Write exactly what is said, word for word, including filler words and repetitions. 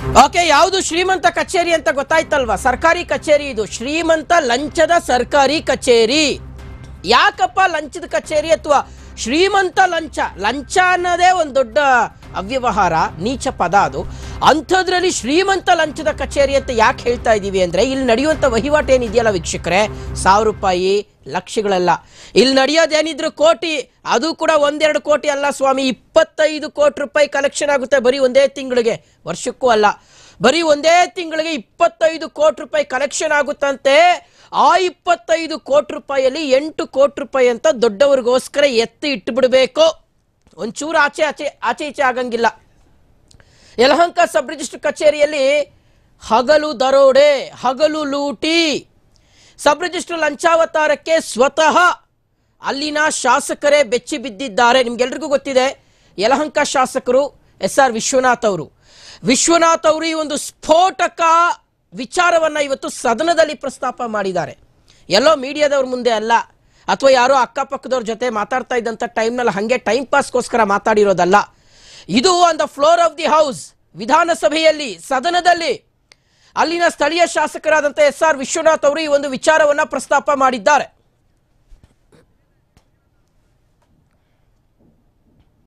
Okay, ಯಾವುದು ಶ್ರೀಮಂತ ಕಚೇರಿ ಅಂತ ಗೊತ್ತಾಯ್ತಲ್ವಾ? ಸರ್ಕಾರಿ ಕಚೇರಿ ಇದು, ಶ್ರೀಮಂತ ಲಂಚದ ಸರ್ಕಾರಿ ಕಚೇರಿ. ಯಾಕಪ್ಪ ಲಂಚದ ಕಚೇರಿ ಅಥವಾ ಶ್ರೀಮಂತ ಲಂಚ? ಲಂಚ ಅನ್ನೋದೇ ಒಂದು ದೊಡ್ಡ ಅವ್ಯವಹಾರ, ನೀಚ ಪದ ಅದು. ಅಂಥದ್ರಲ್ಲಿ ಶ್ರೀಮಂತ ಲಂಚದ ಕಚೇರಿ ಅಂತ ಯಾಕೆ ಹೇಳ್ತಾ ಇದ್ದೀವಿ ಅಂದರೆ, ಇಲ್ಲಿ ನಡೆಯುವಂಥ ವಹಿವಾಟು ಏನಿದೆಯಲ್ಲ ವೀಕ್ಷಕರೇ, ಸಾವಿರ ರೂಪಾಯಿ ಲಕ್ಷಗಳೆಲ್ಲ. ಇಲ್ಲಿ ನಡೆಯೋದೇನಿದ್ರು ಕೋಟಿ, ಅದು ಕೂಡ ಒಂದೆರಡು ಕೋಟಿ ಅಲ್ಲ ಸ್ವಾಮಿ, ಇಪ್ಪತ್ತೈದು ಕೋಟಿ ರೂಪಾಯಿ ಕಲೆಕ್ಷನ್ ಆಗುತ್ತೆ ಬರೀ ಒಂದೇ ತಿಂಗಳಿಗೆ, ವರ್ಷಕ್ಕೂ ಅಲ್ಲ, ಬರೀ ಒಂದೇ ತಿಂಗಳಿಗೆ ಇಪ್ಪತ್ತೈದು ಕೋಟಿ ರೂಪಾಯಿ ಕಲೆಕ್ಷನ್ ಆಗುತ್ತಂತೆ. ಆ ಇಪ್ಪತ್ತೈದು ಕೋಟಿ ರೂಪಾಯಿಯಲ್ಲಿ ಎಂಟು ಕೋಟಿ ರೂಪಾಯಿ ಅಂತ ದೊಡ್ಡವ್ರಿಗೋಸ್ಕರ ಎತ್ತಿ ಇಟ್ಟು ಬಿಡಬೇಕು. ಒಂಚೂರು ಆಚೆ ಆಚೆ ಆಚೆ ಈಚೆ ಆಗಂಗಿಲ್ಲ. ಯಲಹಂಕ ಸಬ್ ರಿಜಿಸ್ಟರ್ ಕಚೇರಿಯಲ್ಲಿ ಹಗಲು ದರೋಡೆ, ಹಗಲು ಲೂಟಿ, ಸಬ್ ರಿಜಿಸ್ಟರ್ ಲಂಚಾವತಾರಕ್ಕೆ ಸ್ವತಃ ಅಲ್ಲಿನ ಶಾಸಕರೇ ಬೆಚ್ಚಿ ಬಿದ್ದಿದ್ದಾರೆ. ನಿಮ್ಗೆಲ್ರಿಗೂ ಗೊತ್ತಿದೆ, ಯಲಹಂಕ ಶಾಸಕರು ಎಸ್ ಆರ್ ವಿಶ್ವನಾಥ್ ಅವರು ವಿಶ್ವನಾಥ್ ಅವರು ಈ ಒಂದು ಸ್ಫೋಟಕ ವಿಚಾರವನ್ನ ಇವತ್ತು ಸದನದಲ್ಲಿ ಪ್ರಸ್ತಾಪ ಮಾಡಿದ್ದಾರೆ. ಎಲ್ಲೋ ಮೀಡಿಯಾದವ್ರ ಮುಂದೆ ಅಲ್ಲ, ಅಥವಾ ಯಾರೋ ಅಕ್ಕಪಕ್ಕದವ್ರ ಜೊತೆ ಮಾತಾಡ್ತಾ ಇದ್ದಂಥ ಟೈಮ್ನಲ್ಲಿ ಹಾಗೆ ಟೈಮ್ ಪಾಸ್ಗೋಸ್ಕರ ಮಾತಾಡಿರೋದಲ್ಲ. ಇದು on the floor of the house, ವಿಧಾನಸಭೆಯಲ್ಲಿ, ಸದನದಲ್ಲಿ ಅಲ್ಲಿನ ಸ್ಥಳೀಯ ಶಾಸಕರಾದಂಥ ಎಸ್ ಆರ್ ವಿಶ್ವನಾಥ್ ಅವರು ಈ ಒಂದು ವಿಚಾರವನ್ನ ಪ್ರಸ್ತಾಪ ಮಾಡಿದ್ದಾರೆ.